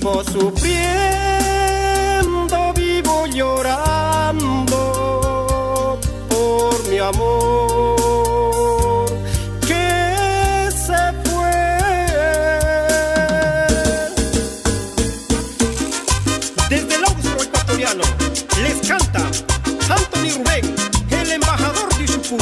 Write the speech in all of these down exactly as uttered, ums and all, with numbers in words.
Vivo sufriendo, vivo llorando por mi amor que se fue. Desde el austro ecuatoriano les canta Anthony Rubén, el embajador de Chubut.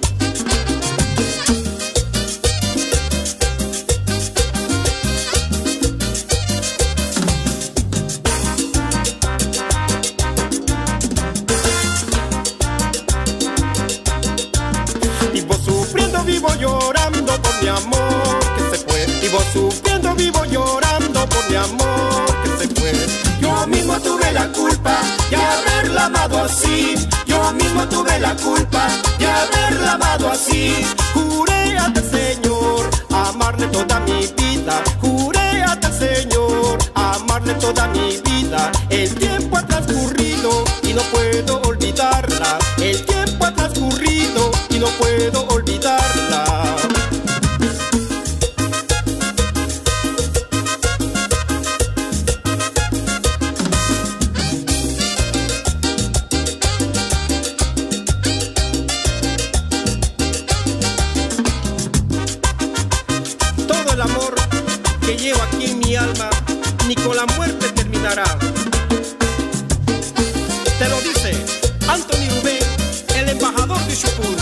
Vivo sufriendo, vivo llorando por mi amor que se fue. Vivo sufriendo, vivo llorando por mi amor que se fue. Yo mismo tuve la culpa de haberla amado así. Yo mismo tuve la culpa de haberla amado así. Juré ante el Señor amarle toda mi vida. Juré ante el Señor amarle toda mi vida. El tiempo ha transcurrido y no puedo olvidarla. El tiempo ha transcurrido y no puedo olvidarla. Todo el amor que llevo aquí en mi alma ni con la muerte terminará. Te lo dice Anthony Rubén, el embajador de Chubut.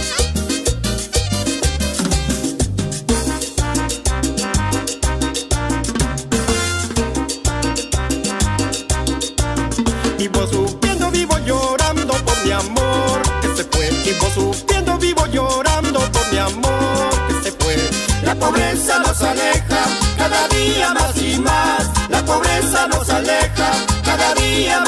Vivo sufriendo, vivo llorando por mi amor que se fue. Vivo sufriendo, vivo llorando por mi amor que se fue. La pobreza nos aleja cada día más y más. La pobreza nos aleja cada día